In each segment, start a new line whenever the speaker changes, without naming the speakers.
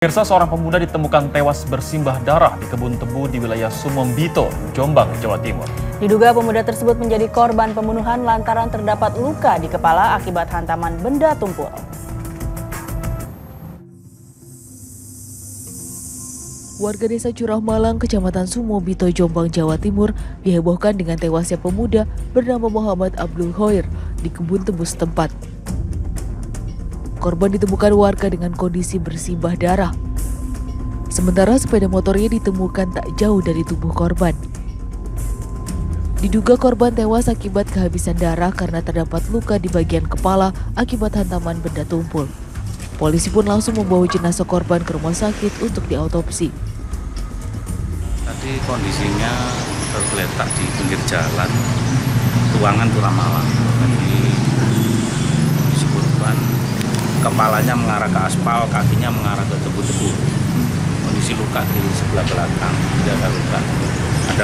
Pemirsa, seorang pemuda ditemukan tewas bersimbah darah di kebun tebu di wilayah Sumombito, Jombang, Jawa Timur.
Diduga pemuda tersebut menjadi korban pembunuhan lantaran terdapat luka di kepala akibat hantaman benda tumpul.
Warga desa Curah Malang, Kecamatan Sumombito, Jombang, Jawa Timur dihebohkan dengan tewasnya pemuda bernama Muhammad Abdul Hoir di kebun tebu setempat. Korban ditemukan warga dengan kondisi bersimbah darah. Sementara sepeda motornya ditemukan tak jauh dari tubuh korban. Diduga korban tewas akibat kehabisan darah karena terdapat luka di bagian kepala akibat hantaman benda tumpul. Polisi pun langsung membawa jenazah korban ke rumah sakit untuk diautopsi.
Tadi kondisinya tergeletak di pinggir jalan, ruangan Curah Malang. Jadi korban kepalanya mengarah ke aspal, kakinya mengarah ke tebu-tebu. Kondisi luka di sebelah belakang, tidak ada luka. Ada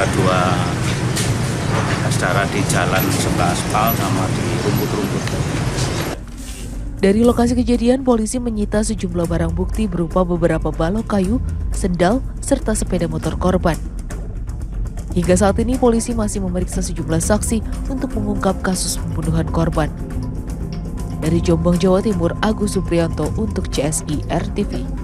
2 bekas darah di jalan sebelah aspal sama di rumput-rumput.
Dari lokasi kejadian, polisi menyita sejumlah barang bukti berupa beberapa balok kayu, sendal, serta sepeda motor korban. Hingga saat ini, polisi masih memeriksa sejumlah saksi untuk mengungkap kasus pembunuhan korban. Dari Jombang, Jawa Timur, Agus Supriyanto untuk CSI RTV.